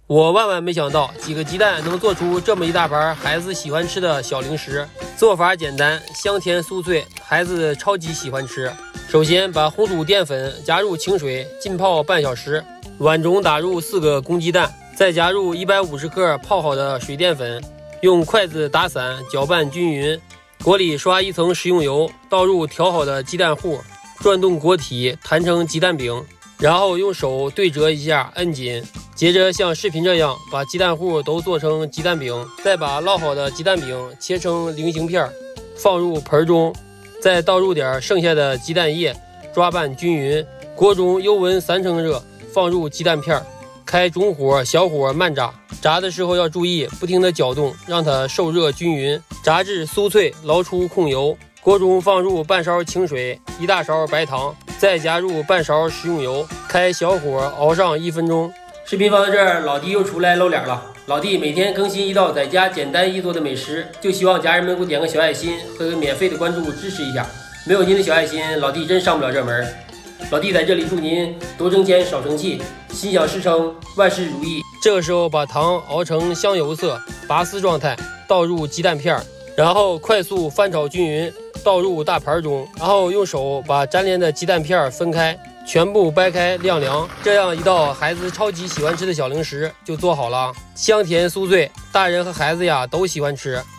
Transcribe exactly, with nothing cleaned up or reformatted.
我万万没想到，几个鸡蛋能做出这么一大盘孩子喜欢吃的小零食。做法简单，香甜酥脆，孩子超级喜欢吃。首先把红薯淀粉加入清水浸泡半小时，碗中打入四个公鸡蛋，再加入一百五十克泡好的水淀粉，用筷子打散，搅拌均匀。锅里刷一层食用油，倒入调好的鸡蛋糊，转动锅体弹成鸡蛋饼，然后用手对折一下，摁紧。接着像视频这样把鸡蛋糊都做成鸡蛋饼，再把烙好的鸡蛋饼切成菱形片，放入盆中，再倒入点剩下的鸡蛋液，抓拌均匀。锅中油温三成热，放入鸡蛋片，开中火小火慢炸。炸的时候要注意不停地搅动，让它受热均匀，炸至酥脆，捞出控油。锅中放入半勺清水，一大勺白糖，再加入半勺食用油，开小火熬上一分钟。视频放到这儿，老弟又出来露脸了。老弟每天更新一道在家简单易做的美食，就希望家人们给我点个小爱心和个免费的关注支持一下。没有您的小爱心，老弟真上不了这门。老弟在这里祝您多挣钱少生气，心想事成，万事如意。这个时候把糖熬成香油色拔丝状态，倒入鸡蛋片，然后快速翻炒均匀，倒入大盘中，然后用手把粘连的鸡蛋片分开，全部掰开晾凉。这样一道孩子超级喜欢吃的小零食就做好了，香甜酥脆，大人和孩子呀都喜欢吃。